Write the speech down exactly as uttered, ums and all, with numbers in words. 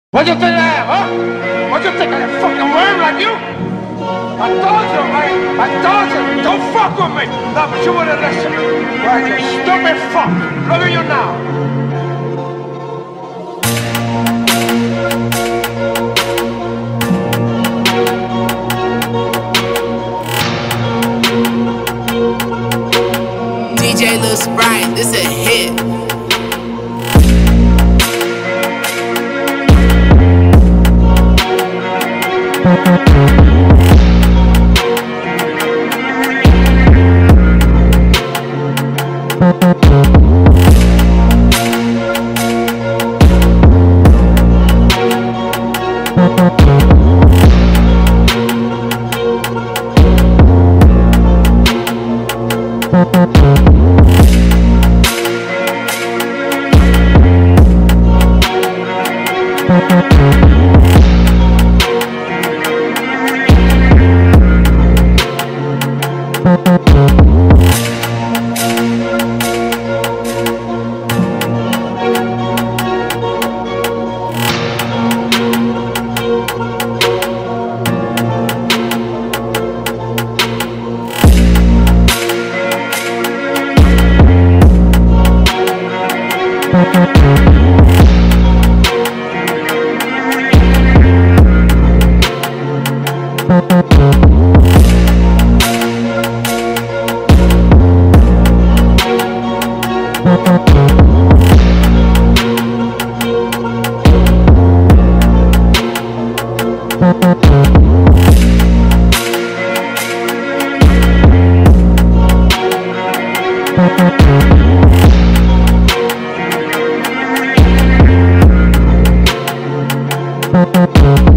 What you think I am, huh? What you think I am, a fucking worm like you? I told you, right? I told you, don't fuck with me. No, but you wouldn't listen. Right, you stupid fuck. Look at you now. D J Lil Sprite, this a hit. We'll be right back.